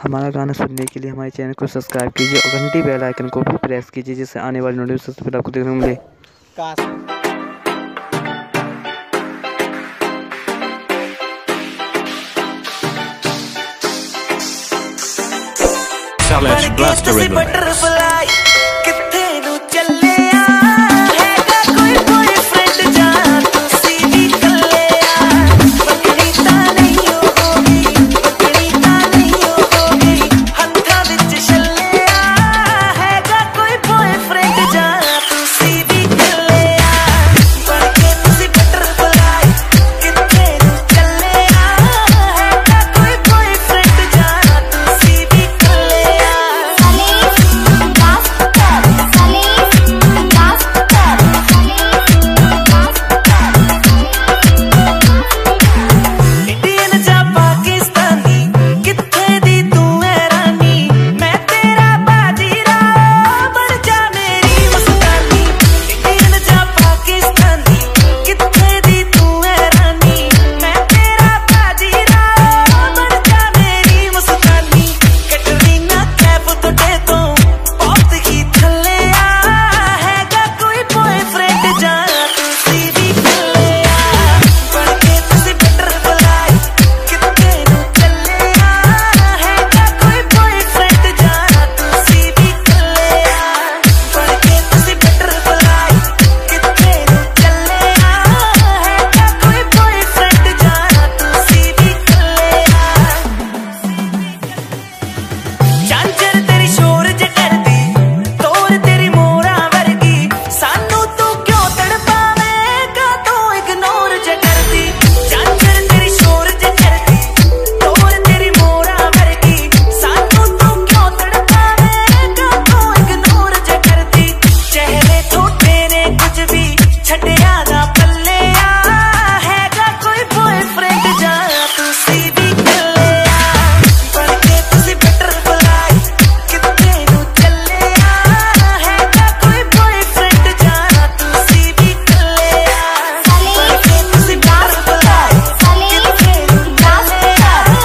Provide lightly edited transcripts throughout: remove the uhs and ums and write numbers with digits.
हमारा गाना सुनने के लिए हमारे चैनल को सब्सक्राइब कीजिए और घंटी बेल आइकन को भी प्रेस कीजिए, जिससे आने वाली नोटिफिकेशन सबसे पहले आपको देखने को मिले।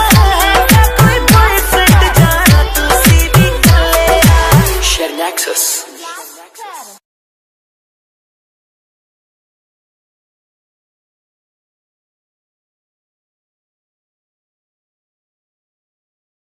Nexus.